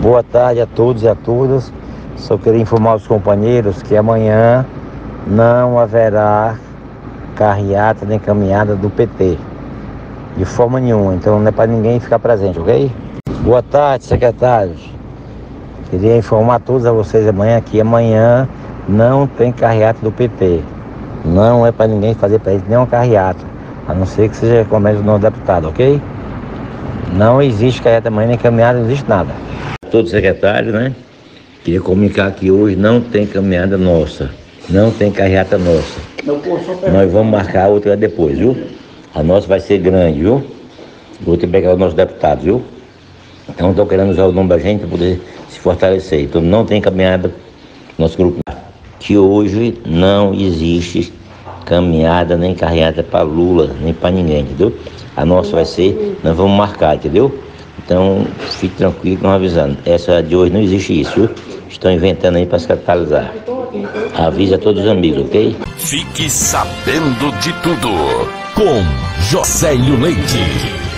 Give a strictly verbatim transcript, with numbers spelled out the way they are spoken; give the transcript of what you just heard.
Boa tarde a todos e a todas. Só queria informar os companheiros que amanhã não haverá carreata nem caminhada do P T, de forma nenhuma. Então não é para ninguém ficar presente, ok? Boa tarde, secretários. Queria informar a todos a vocês amanhã que amanhã não tem carreata do P T. Não é para ninguém fazer presente nenhuma carreata, a não ser que seja recomendo do nosso deputado, ok? Não existe carreata amanhã nem caminhada, não existe nada. Todos os secretários, né? Queria comunicar que hoje não tem caminhada nossa, não tem carreata nossa. Nós vamos marcar outra depois, viu? A nossa vai ser grande, viu? Vou ter que pegar os nossos deputados, viu? Então estou querendo usar o nome da gente para poder se fortalecer. Então não tem caminhada nosso grupo. Que hoje não existe caminhada nem carreata para Lula, nem para ninguém, entendeu? A nossa vai ser, nós vamos marcar, entendeu? Então, fique tranquilo que nós avisando. Essa de hoje não existe isso, viu? Estão inventando aí para se capitalizar. Avisa a todos os amigos, ok? Fique sabendo de tudo com Josélio Leite.